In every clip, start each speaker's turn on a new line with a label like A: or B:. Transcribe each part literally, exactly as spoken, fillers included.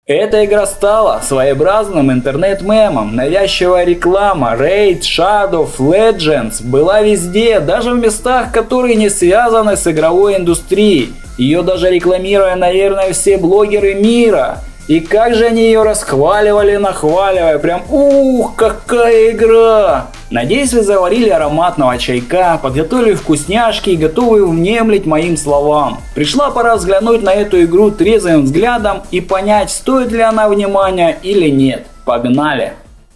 A: Эта игра стала своеобразным интернет-мемом. Навязчивая реклама Raid Shadow of Legends была везде, даже в местах, которые не связаны с игровой индустрией. Ее даже рекламируя, наверное, все блогеры мира. И как же они ее расхваливали, нахваливая, прям ух, какая игра! Надеюсь, вы заварили ароматного чайка, подготовили вкусняшки и готовы внемлить моим словам. Пришла пора взглянуть на эту игру трезвым взглядом и понять, стоит ли она внимания или нет. Погнали!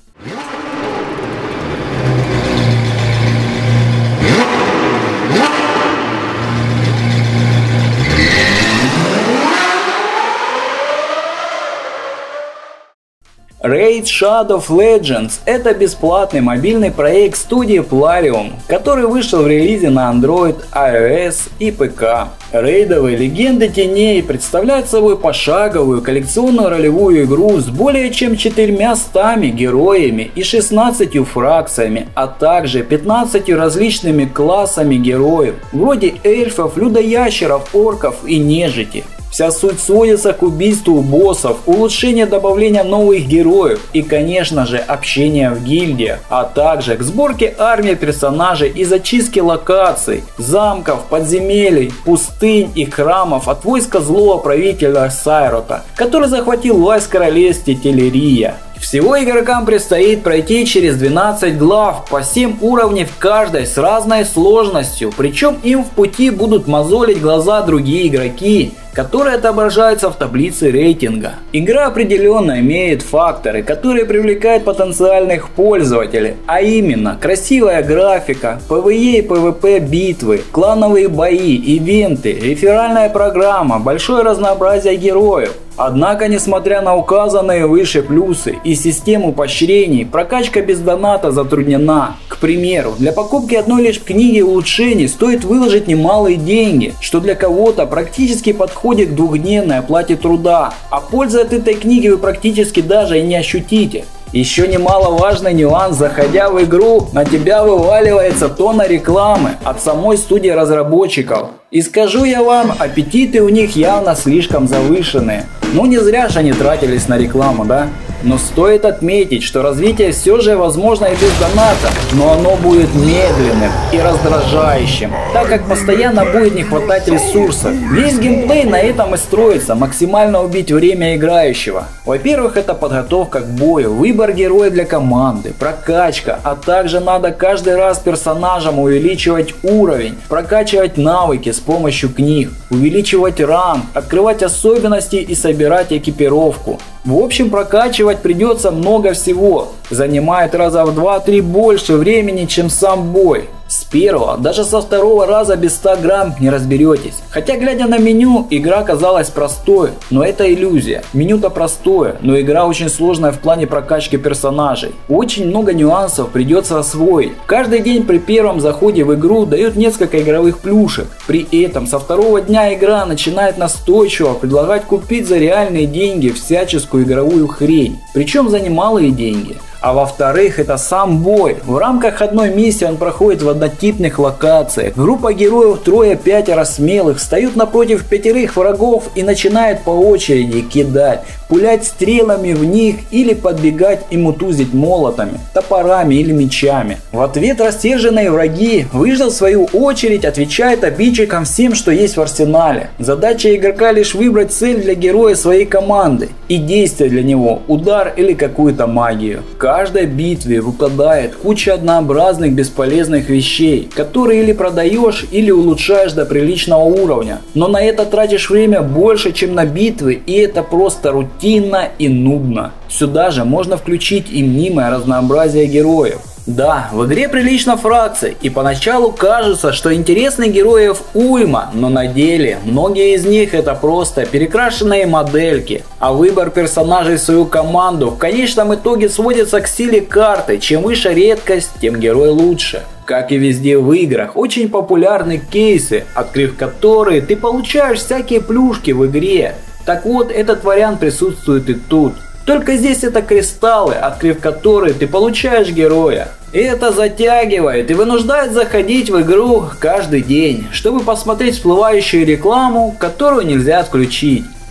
A: Raid Shadow of Legends – это бесплатный мобильный проект студии Plarium, который вышел в релизе на Android, iOS и пэ ка. Рейдовые легенды теней представляют собой пошаговую коллекционную ролевую игру с более чем четырьмястами героями и шестнадцатью фракциями, а также пятнадцатью различными классами героев, вроде эльфов, людоящеров, орков и нежити. Вся суть сводится к убийству боссов, улучшению добавления новых героев и, конечно же, общения в гильдиях, а также к сборке армии персонажей и зачистке локаций, замков, подземелий, пустынь и храмов от войска злого правителя Сайрота, который захватил власть в королевстве Телерия. Всего игрокам предстоит пройти через двенадцать глав по семь уровней в каждой с разной сложностью, причем им в пути будут мозолить глаза другие игроки, которые отображаются в таблице рейтинга. Игра определенно имеет факторы, которые привлекают потенциальных пользователей, а именно красивая графика, пэ вэ е и пэ вэ пэ битвы, клановые бои, ивенты, реферальная программа, большое разнообразие героев. Однако, несмотря на указанные выше плюсы и систему поощрений, прокачка без доната затруднена. К примеру, для покупки одной лишь книги улучшений стоит выложить немалые деньги, что для кого-то практически подходит к двухдневной оплате труда, а пользы от этой книги вы практически даже и не ощутите. Еще немаловажный нюанс: заходя в игру, на тебя вываливается тонна рекламы от самой студии разработчиков. И скажу я вам, аппетиты у них явно слишком завышенные. Ну не зря же они тратились на рекламу, да? Но стоит отметить, что развитие все же возможно и без доната, но оно будет медленным и раздражающим, так как постоянно будет не хватать ресурсов. Весь геймплей на этом и строится: максимально убить время играющего. Во-первых, это подготовка к бою, выбор героя для команды, прокачка, а также надо каждый раз персонажам увеличивать уровень, прокачивать навыки с помощью книг, увеличивать ранг, открывать особенности и собирать экипировку. В общем, прокачивать придется много всего, занимает раза в два-три больше времени, чем сам бой. С первого, даже со второго раза без ста грамм не разберетесь. Хотя, глядя на меню, игра казалась простой, но это иллюзия. Меню-то простое, но игра очень сложная в плане прокачки персонажей. Очень много нюансов придется освоить. Каждый день при первом заходе в игру дают несколько игровых плюшек. При этом со второго дня игра начинает настойчиво предлагать купить за реальные деньги всяческую игровую хрень. Причем за немалые деньги. А во-вторых, это сам бой. В рамках одной миссии он проходит в однотипных локациях. Группа героев трое-пятеро смелых встают напротив пятерых врагов и начинают по очереди кидать, пулять стрелами в них или подбегать и мутузить молотами, топорами или мечами. В ответ рассерженные враги, выждав свою очередь, отвечают обидчикам всем, что есть в арсенале. Задача игрока лишь выбрать цель для героя своей команды и действие для него, удар или какую-то магию. В каждой битве выпадает куча однообразных бесполезных вещей, которые или продаешь, или улучшаешь до приличного уровня. Но на это тратишь время больше, чем на битвы, и это просто рутинно и нудно. Сюда же можно включить и мнимое разнообразие героев. Да, в игре прилично фракций, и поначалу кажется, что интересных героев уйма, но на деле многие из них это просто перекрашенные модельки, а выбор персонажей в свою команду в конечном итоге сводится к силе карты: чем выше редкость, тем герой лучше. Как и везде в играх, очень популярны кейсы, открыв которые ты получаешь всякие плюшки в игре. Так вот, этот вариант присутствует и тут. Только здесь это кристаллы, открыв которые ты получаешь героя. И это затягивает и вынуждает заходить в игру каждый день, чтобы посмотреть всплывающую рекламу, которую нельзя отключить.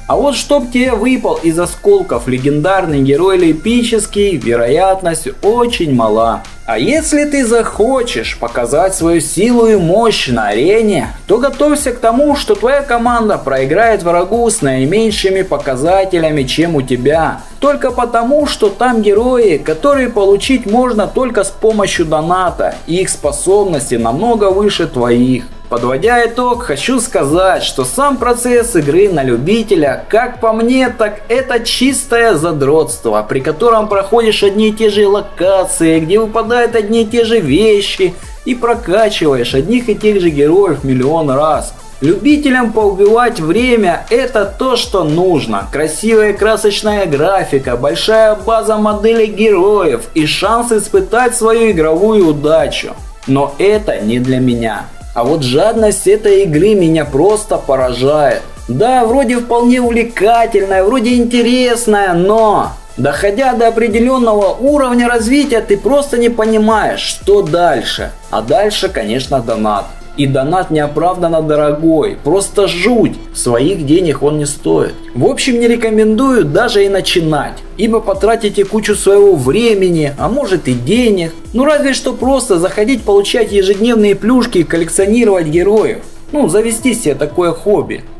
A: А вот чтоб тебе выпал из осколков легендарный герой или эпический, вероятность очень мала. А если ты захочешь показать свою силу и мощь на арене, то готовься к тому, что твоя команда проиграет врагу с наименьшими показателями, чем у тебя. Только потому, что там герои, которые получить можно только с помощью доната, и их способности намного выше твоих. Подводя итог, хочу сказать, что сам процесс игры на любителя, как по мне, так это чистое задротство, при котором проходишь одни и те же локации, где выпадают одни и те же вещи и прокачиваешь одних и тех же героев миллион раз. Любителям поубивать время – это то, что нужно. Красивая красочная графика, большая база моделей героев и шанс испытать свою игровую удачу. Но это не для меня. А вот жадность этой игры меня просто поражает. Да, вроде вполне увлекательная, вроде интересная, но доходя до определенного уровня развития, ты просто не понимаешь, что дальше. А дальше, конечно, донат. И донат неоправданно дорогой, просто жуть, своих денег он не стоит. В общем, не рекомендую даже и начинать, ибо потратите кучу своего времени, а может и денег. Ну разве что просто заходить получать ежедневные плюшки и коллекционировать героев. Ну завести себе такое хобби.